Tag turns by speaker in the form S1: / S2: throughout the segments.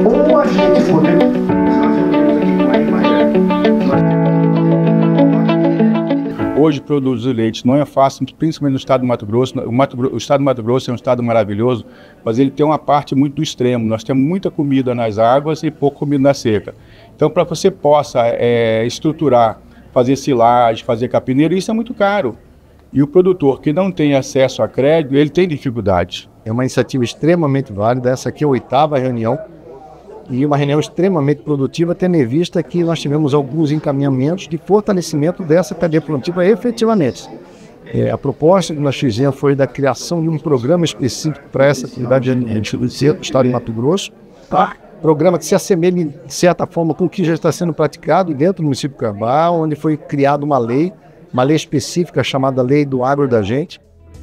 S1: ou a gente poder...
S2: Hoje produzir leite não é fácil, principalmente no estado do Mato Grosso. O estado do Mato Grosso é um estado maravilhoso, mas ele tem uma parte muito do extremo. Nós temos muita comida nas águas e pouca comida na seca. Então, para você possa estruturar, fazer silagem, fazer capineiro, isso é muito caro. E o produtor que não tem acesso a crédito, ele tem dificuldade.
S3: É uma iniciativa extremamente válida. Essa aqui é a 8ª reunião. E uma reunião extremamente produtiva, tendo em vista que nós tivemos alguns encaminhamentos de fortalecimento dessa cadeia produtiva efetivamente. A proposta que nós fizemos foi da criação de um programa específico para essa atividade do estado de Mato Grosso. Programa que se assemelha, de certa forma, com o que já está sendo praticado dentro do município de Cuiabá, onde foi criada uma lei específica chamada Lei do Agro da Gente.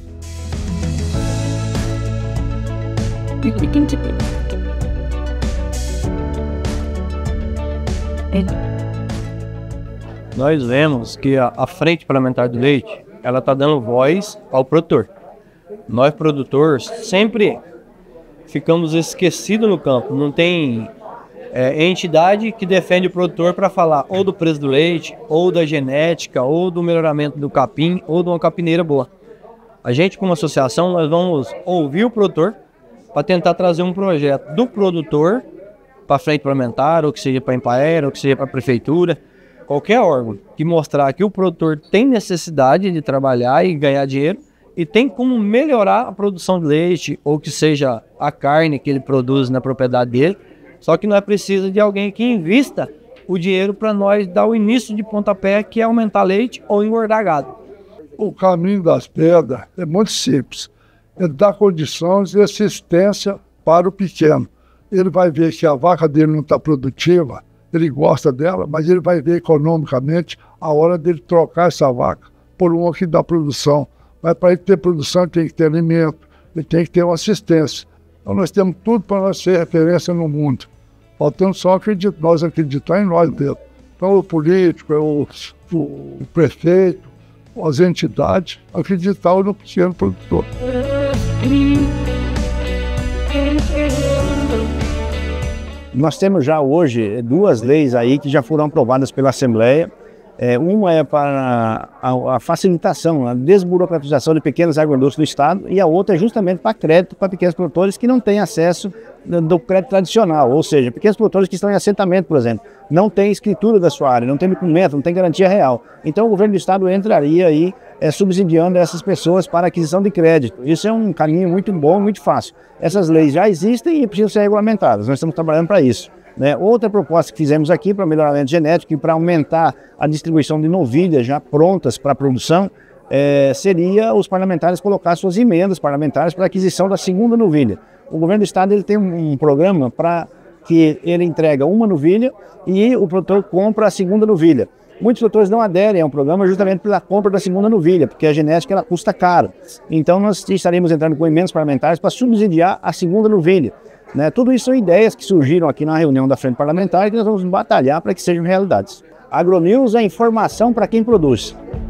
S4: Nós vemos que a Frente Parlamentar do Leite, ela está dando voz ao produtor. Nós, produtores, sempre ficamos esquecidos no campo. Não tem entidade que defende o produtor para falar ou do preço do leite, ou da genética, ou do melhoramento do capim, ou de uma capineira boa. A gente, como associação, nós vamos ouvir o produtor para tentar trazer um projeto do produtor para a frente parlamentar, ou que seja para a Empaer, ou que seja para a prefeitura, qualquer órgão que mostrar que o produtor tem necessidade de trabalhar e ganhar dinheiro e tem como melhorar a produção de leite, ou que seja a carne que ele produz na propriedade dele, só que nós precisamos de alguém que invista o dinheiro para nós dar o início de pontapé, que é aumentar leite ou engordar gado.
S5: O caminho das pedras é muito simples. Ele dá condições e assistência para o pequeno. Ele vai ver que a vaca dele não está produtiva, ele gosta dela, mas ele vai ver economicamente a hora dele trocar essa vaca por uma que dá produção. Mas para ele ter produção, ele tem que ter alimento, ele tem que ter uma assistência. Então nós temos tudo para nós ser referência no mundo. Faltando só nós acreditar em nós mesmos. Então o político, o prefeito, as entidades, acreditar no pequeno produtor.
S3: Nós temos já hoje 2 leis aí que já foram aprovadas pela Assembleia. Uma é para a facilitação, a desburocratização de pequenas agroindústrias do Estado, e a outra é justamente para crédito para pequenos produtores que não têm acesso do crédito tradicional, ou seja, pequenos produtores que estão em assentamento, por exemplo, não têm escritura da sua área, não tem documento, não tem garantia real. Então o governo do Estado entraria aí subsidiando essas pessoas para aquisição de crédito. Isso é um caminho muito bom, muito fácil. Essas leis já existem e precisam ser regulamentadas, nós estamos trabalhando para isso. Outra proposta que fizemos aqui para melhoramento genético e para aumentar a distribuição de novilhas já prontas para a produção, seria os parlamentares colocar suas emendas parlamentares para a aquisição da segunda novilha. O governo do estado ele tem um programa para que ele entrega uma novilha e o produtor compra a segunda novilha. Muitos produtores não aderem ao programa justamente pela compra da segunda novilha, porque a genética ela custa caro. Então nós estaremos entrando com emendas parlamentares para subsidiar a segunda novilha. Tudo isso são ideias que surgiram aqui na reunião da Frente Parlamentar e que nós vamos batalhar para que sejam realidades. AgroNews é informação para quem produz.